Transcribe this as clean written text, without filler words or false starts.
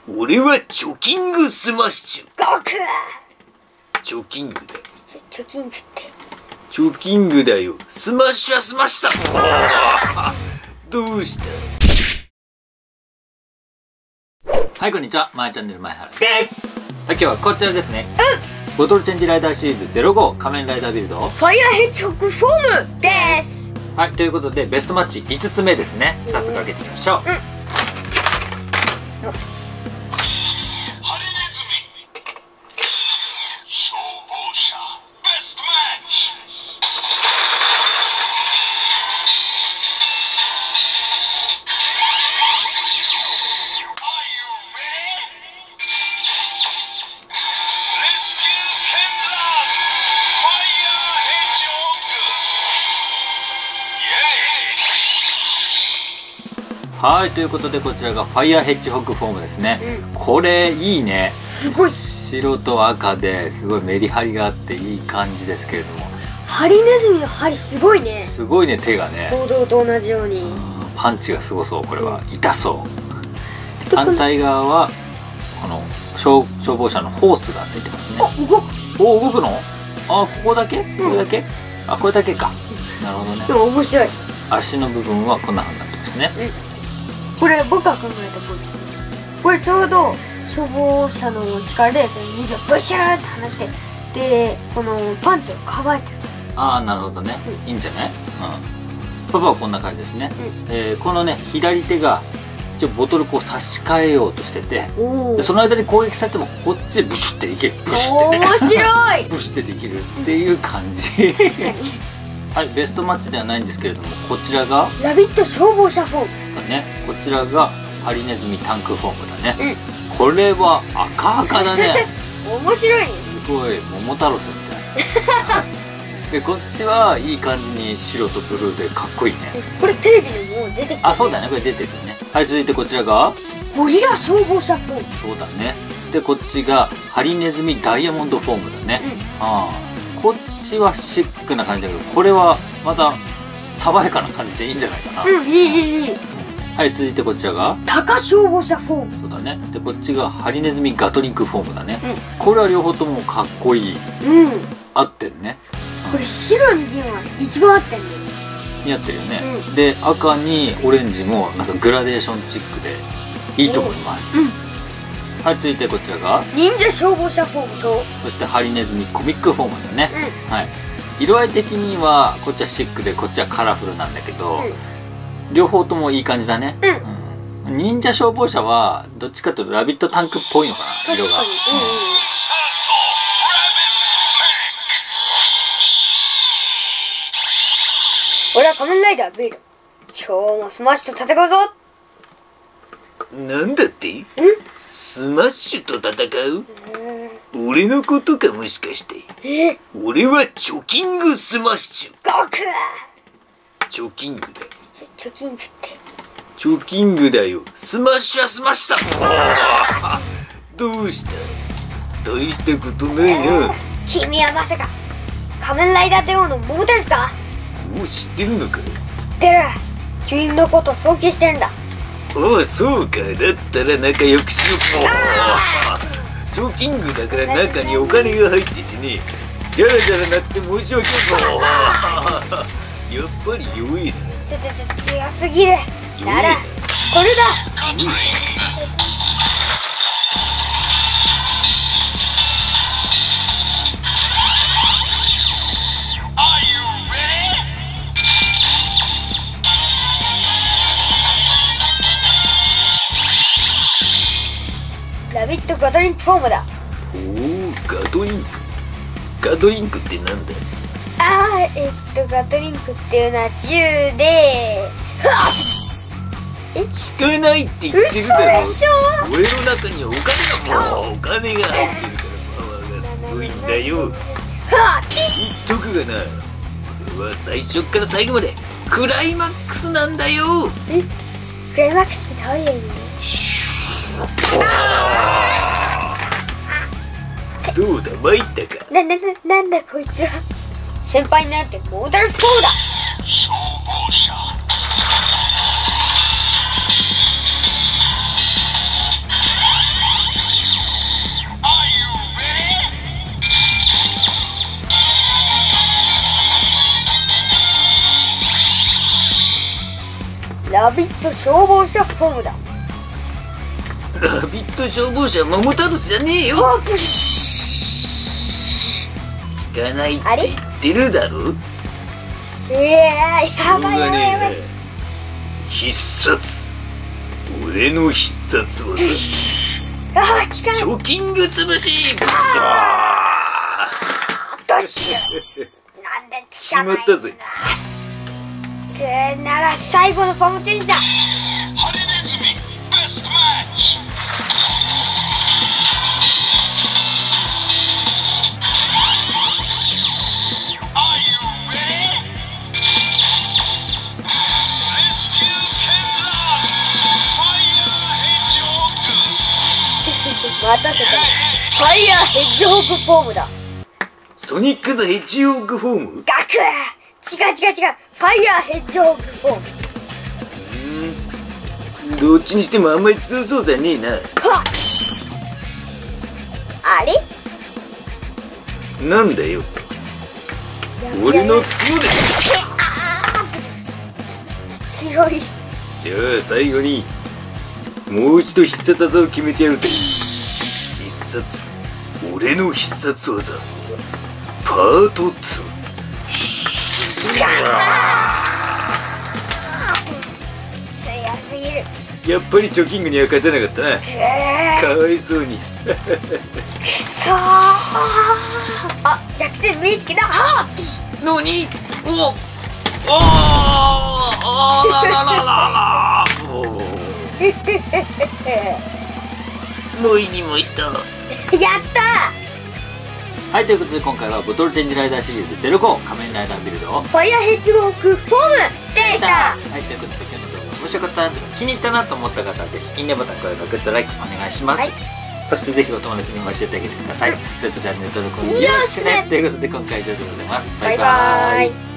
俺はチョキングスマッシュ。 ゴク。 チョキングだ。 チョキングって。 チョキングだよ。スマッシュはスマッシュだ。どうした？ はい、こんにちは。まーチャンネル前原です。 はい、今日はこちらですね。ボトルチェンジライダーシリーズ05仮面ライダービルドファイアーヘッジホッグフォームです。 はい、ということでベストマッチ5つ目ですね。早速開けていきましょう。はい、ということでこちらがファイヤーヘッジホッグフォームですね。これいいね。 すごい。 白と赤ですごいメリハリがあっていい感じですけれども、 ハリネズミの針すごいね。 すごいね、手がね、 騒動と同じようにパンチがすごそう。これは痛そう。反対側はこの消防車のホースがついてますね。動くの？あ、ここだけ？これだけ？あ、これだけか。なるほどね。 でも面白い。 足の部分はこんな風になってますね。 これ僕が考えたポイント。これちょうど消防車の力で水をブシューって放ってでこのパンチをかばえてる。 ああ、なるほどね。いいんじゃない？パパはこんな感じですね。このね左手が一応ボトルこう差し替えようとしてて、でその間に攻撃されてもこっちでブシュっていける。ブシュってね。 面白い。 ブシュってできるっていう感じ。 確かに。 はい、ベストマッチではないんですけれども、こちらがラビット消防車フォームだね。こちらがハリネズミタンクフォームだね。これは赤だね。 面白い。 すごい桃太郎さんみたい。でこっちはいい感じに白とブルーでかっこいいね。 これテレビにもう出てきてる。 あ、そうだね、これ出てるね。はい、続いてこちらがゴリラ消防車フォーム。 そうだね。でこっちがハリネズミダイヤモンドフォームだね。こっちはシックな感じだけど、これはまた爽やかな感じでいいんじゃないかな。 いい。 はい、続いてこちらがタカ消防車フォーム。 そうだね。でこっちがハリネズミガトリンクフォームだね。これは両方ともかっこいい。合ってるね。 これ白に銀は一番合ってるね。 似合ってるよね。で赤にオレンジもなんかグラデーションチックでいいと思います。はい、続いてこちらが忍者消防車フォームと、 そしてハリネズミコミックフォームだね。はい、色合い的にはこっちはシックでこっちはカラフルなんだけど、両方ともいい感じだね。忍者消防車はどっちかというとラビットタンクっぽいのかな、色が。 俺は仮面ライダービルド。今日もスマッシュと戦うぞ。 なんだって？スマッシュと戦う？俺のことか、もしかして。俺はチョキングスマッシュ。 ゴク。 チョキングだ。 チョキングって。 チョキングだよ。スマッシュはスマッシュだ。どうした？大したことないな。 君はまさか仮面ライダー帝王のモータルスか？ もう知ってるのか？ 知ってる。君のこと尊敬してるんだ。 おお、そうか。だったら仲良くしよう。チョキングだから中にお金が入っててね、ジャラジャラなって申し訳ない。やっぱり弱えな。 強すぎる。ならこれだ。ラビットガトリンクフォームだ。 おお、ガトリンク。ガトリンクってなんだ？ ガトリンクっていうのは銃で。 引かないって言ってるだろ。俺の中にはお金が入ってるからパワーがすごいんだよ。言っとくがな、これは最初から最後までクライマックスなんだよ。 クライマックスってどういう意味？ どうだ、参ったか。 なんだこいつは。先輩になってモータルスフォームだ。 消防車。 ット消防車フォームだ。 ラビット消防車桃太郎じゃねえよ。引かないって言ってるだろ。 やばいやばいやばい。 必殺、俺の必殺技、 あー、効かない。 チョキング潰し。 どうしよう。なんで効しかないんだ。 まったぜ。 なら最後のフォームチェンジだ。 ハリネズミベストマッチ。Are you ready? Rescue Kenzan! Fire Hedgehog! 待たせた。ファイヤーヘッジホークフォームだ。 ソニック・ザ・ヘッジホークフォーム。 ガク。違う。ファイヤーヘッジホークフォーム。 どっちにしてもあんまり強そうじゃねえな。 はっ。あれ？ なんだよ。俺の角で。 強い。 じゃあ最後にもう一度必殺技を決めてやるぜ。必殺、俺の必殺技パート2。 強すぎる。 やっぱりチョキングには勝てなかったな。かわいそうに。 くそー。あ、弱点見つけた。はっ。 のに、おらららら。もういにもした。 やったはい、ということで今回はボトルチェンジライダーシリーズ05仮面ライダービルドをー。ファイヤーヘッジホークフォームでした。 はい、ということで今日の動画面白かったなとか気に入ったなと思った方はぜひいいねボタン、高評価、グッドライクお願いします、 はい、 そしてぜひお友達にも教えてあげてください、それとチャンネル登録もよろしくねということで今回は以上でございます。バイバーイ。